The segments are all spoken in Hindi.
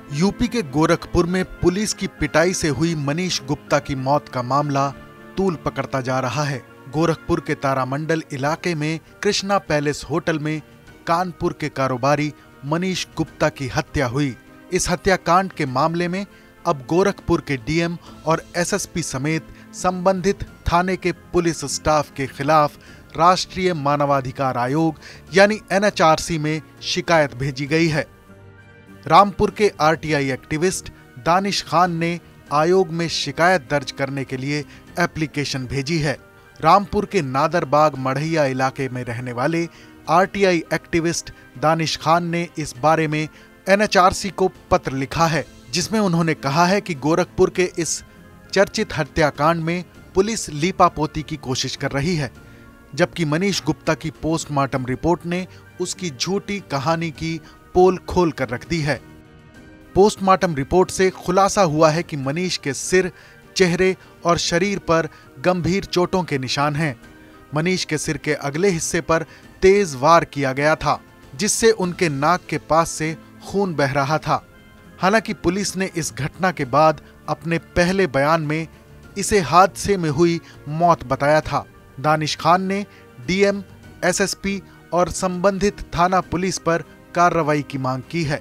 यूपी के गोरखपुर में पुलिस की पिटाई से हुई मनीष गुप्ता की मौत का मामला तूल पकड़ता जा रहा है। गोरखपुर के तारामंडल इलाके में कृष्णा पैलेस होटल में कानपुर के कारोबारी मनीष गुप्ता की हत्या हुई। इस हत्याकांड के मामले में अब गोरखपुर के डीएम और एसएसपी समेत संबंधित थाने के पुलिस स्टाफ के खिलाफ राष्ट्रीय मानवाधिकार आयोग यानी एनएचआरसी में शिकायत भेजी गई है। रामपुर के आरटीआई एक्टिविस्ट दानिश खान ने आयोग में शिकायत दर्ज करने के लिए एप्लीकेशन भेजी है। रामपुर के नादरबाग मढ़ैया इलाके में रहने वाले आरटीआई एक्टिविस्ट दानिश खान ने इस बारे में एनएचआरसी को पत्र लिखा है, जिसमें उन्होंने कहा है कि गोरखपुर के इस चर्चित हत्याकांड में पुलिस लीपापोती की कोशिश कर रही है, जबकि मनीष गुप्ता की पोस्टमार्टम रिपोर्ट ने उसकी झूठी कहानी की पोल खोल कर रख दी है। पोस्टमार्टम रिपोर्ट से खुलासा हुआ है कि मनीष के सिर, चेहरे और शरीर पर गंभीर चोटों के निशान हैं। मनीष के सिर के अगले हिस्से पर तेज वार किया गया था, जिससे उनके नाक के पास से खून बह रहा था। हालांकि पुलिस ने इस घटना के बाद अपने पहले बयान में इसे हादसे में हुई मौत बताया था। दानिश खान ने डीएम, एसएसपी और संबंधित थाना पुलिस पर कार्रवाई की मांग की है।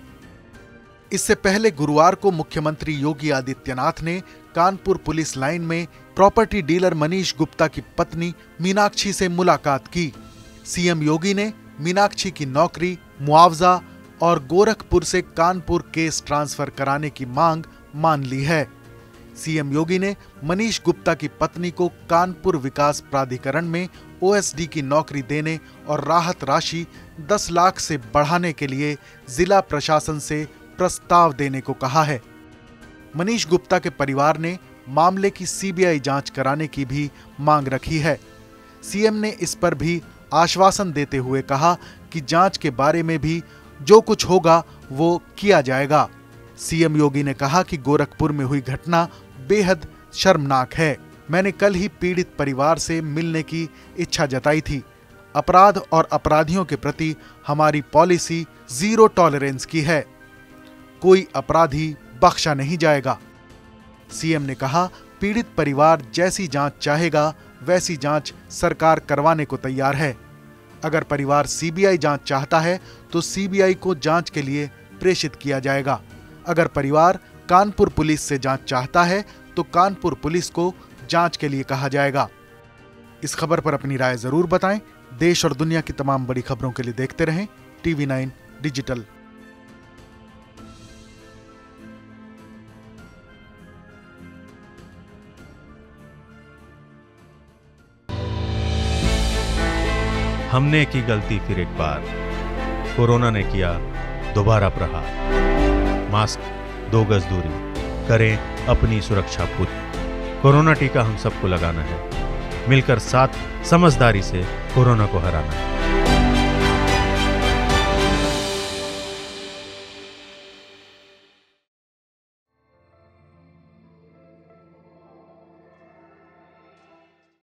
इससे पहले गुरुवार को मुख्यमंत्री योगी आदित्यनाथ ने कानपुर पुलिस लाइन में प्रॉपर्टी डीलर मनीष गुप्ता की पत्नी मीनाक्षी से मुलाकात की। सीएम योगी ने मीनाक्षी की नौकरी, मुआवजा और गोरखपुर से कानपुर केस ट्रांसफर कराने की मांग मान ली है। सीएम योगी ने मनीष गुप्ता की पत्नी को कानपुर विकास प्राधिकरण में ओएसडी की नौकरी देने और राहत राशि 10 लाख से बढ़ाने के लिए जिला प्रशासन से प्रस्ताव देने को कहा है। मनीष गुप्ता के परिवार ने मामले की सीबीआई जांच कराने की भी मांग रखी है। सीएम ने इस पर भी आश्वासन देते हुए कहा कि जांच के बारे में भी जो कुछ होगा वो किया जाएगा। सीएम योगी ने कहा कि गोरखपुर में हुई घटना बेहद शर्मनाक है। मैंने कल ही पीड़ित परिवार से मिलने की इच्छा जताई थी। अपराध और अपराधियों के प्रति हमारी पॉलिसी जीरो टॉलरेंस की है। कोई अपराधी बख्शा नहीं जाएगा। सीएम ने कहा, पीड़ित परिवार जैसी जांच चाहेगा वैसी जांच सरकार करवाने को तैयार है। अगर परिवार सीबीआई जांच चाहता है तो सीबीआई को जांच के लिए प्रेषित किया जाएगा। अगर परिवार कानपुर पुलिस से जांच चाहता है तो कानपुर पुलिस को जांच के लिए कहा जाएगा। इस खबर पर अपनी राय जरूर बताएं। देश और दुनिया की तमाम बड़ी खबरों के लिए देखते रहें TV9 डिजिटल। हमने की गलती फिर एक बार, कोरोना ने किया दोबारा प्रहार। मास्क, 2 गज दूरी, करें अपनी सुरक्षा पूरी। कोरोना टीका हम सबको लगाना है, मिलकर साथ समझदारी से कोरोना को हराना है।